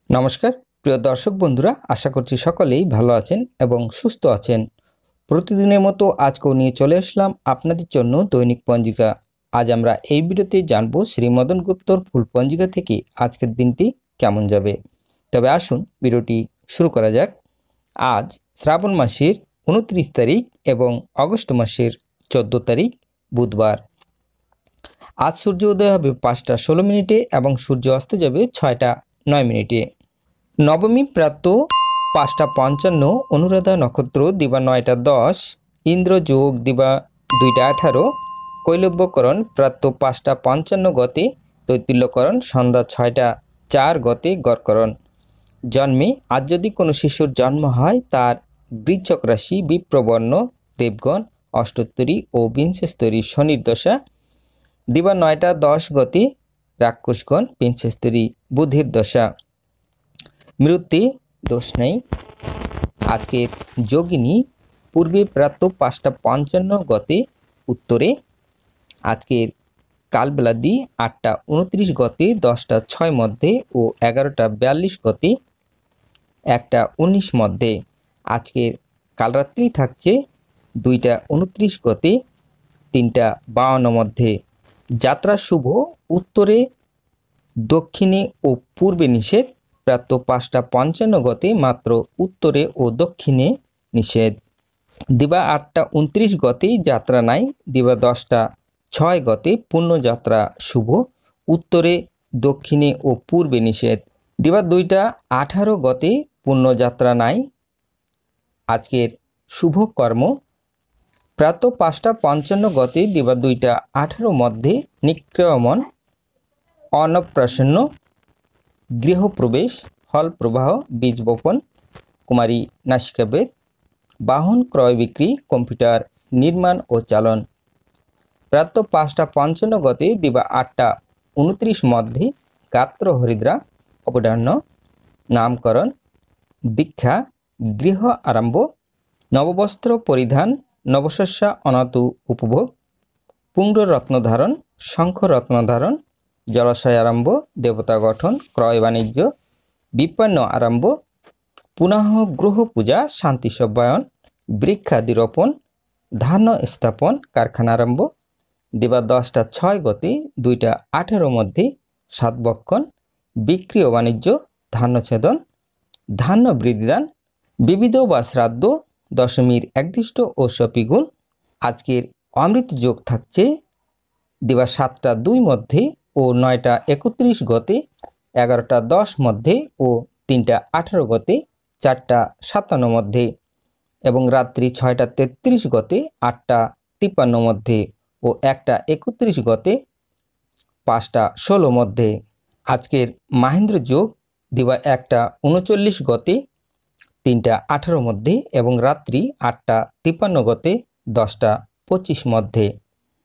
নমস্কার প্রিয় দর্শক বন্ধুরা, আশা করছি সকলেই ভালো আছেন এবং সুস্থ আছেন। প্রতিদিনের মতো আজকেও নিয়ে চলে আসলাম আপনাদের জন্য দৈনিক পঞ্জিকা। আজ আমরা এই ভিডিওতে জানব শ্রীমদন গুপ্তর ফুল পঞ্জিকা থেকে আজকের দিনটি কেমন যাবে। তবে আসুন ভিডিওটি শুরু করা যাক। আজ শ্রাবণ মাসের 29 তারিখ এবং আগস্ট মাসের 14 তারিখ বুধবার। আজ সূর্য উদয় হবে 5টা 16 মিনিটে এবং সূর্য অস্ত যাবে 6টা 9 মিনিটে। নবমী প্রাত 5টা 55, অনুরাধা নক্ষত্র দিবা 9টা 10, ইন্দ্র যোগ দিবা 2টা 18, কৈলব্যকরণ প্রাত 5টা 55 গতে, তৈতিল্যকরণ সন্ধ্যা 6টা 4 গতে গড়করণ। জন্মে আজ যদি কোনো শিশুর জন্ম হয় তার বৃশ্চিক রাশি বিপ্রবর্ণ দেবগণ অষ্টোত্তরী ও বিংশস্তরী শনির দশা, দিবা 9টা 10 গতে রাক্ষসগণ বিংশস্তরী বুধের দশা। মৃত্যু দোষ নেই। আজকের যোগিনী পূর্বে প্রাত 5টা 55 গতে উত্তরে। আজকের কালবেলাদি 8টা 29 গতে 10টা 6 মধ্যে ও 11টা 42 গতে 1টা 19 মধ্যে। আজকের কালরাত্রি থাকছে 2টা 29 গতে 3টা 52 মধ্যে। যাত্রা শুভ উত্তরে, দক্ষিণে ও পূর্বে নিষেধ। প্রাত 5টা 55 গতে মাত্র উত্তরে ও দক্ষিণে নিষেধ। দিবা 8টা 29 গতেই যাত্রা নাই। দিবা 10টা 6 গতে পূর্ণ যাত্রা শুভ, উত্তরে দক্ষিণে ও পূর্বে নিষেধ। দিবা 2টা 18 গতে পূর্ণ যাত্রা নাই। আজকের শুভ কর্ম প্রাত 5টা 55 গতে দিবা 2টা 18 মধ্যে নিক্রমণ, অন্নপ্রাশন, গৃহপ্রবেশ, ফল প্রবাহ, বীজ বপন, কুমারী নাসিকাবেদ, বাহন ক্রয় বিক্রি, কম্পিউটার নির্মাণ ও চালন। প্রাত 5টা 55 গতে দিবা 8টা 29 মধ্যে গাত্র হরিদ্রা, অপরাহ্ন, নামকরণ, দীক্ষা, গৃহ আরম্ভ, নববস্ত্র পরিধান, নবশস্য অনাতু উপভোগ, পুণ্ড রত্ন ধারণ, শঙ্খ রত্ন ধারণ, জলাশয় আরম্ভ, দেবতা গঠন, ক্রয় বাণিজ্য, বিপন্ন আরম্ভ, পুনঃ গ্রহ পূজা, শান্তি সব্বায়ন, বৃক্ষাদি রোপণ, ধান্য স্থাপন, কারখানা আরম্ভ। দিবা 10টা 6 গতে 2টা 18 মধ্যে সাতবক্ষণ, বিক্রি ও বাণিজ্য, ধান্য ছেদন, ধান্য বৃদ্ধিদান, বিবিধ বা শ্রাদ্ধ, দশমীর একদিষ্ট ও সপিগুণ। আজকের অমৃত যোগ থাকছে দিবা 7টা 2 মধ্যে ও 9টা 31 গতে, 11টা 10 মধ্যে ও 3টা 18 গতে, 4টা 57 মধ্যে এবং রাত্রি 6টা 33 গতে, 8টা 53 মধ্যে ও 1টা 31 গতে, 5টা 16 মধ্যে। আজকের মাহেন্দ্র যোগ দিবা 1টা 39 গতে, 3টা 18 মধ্যে এবং রাত্রি 8টা 53 গতে, 10টা 25 মধ্যে।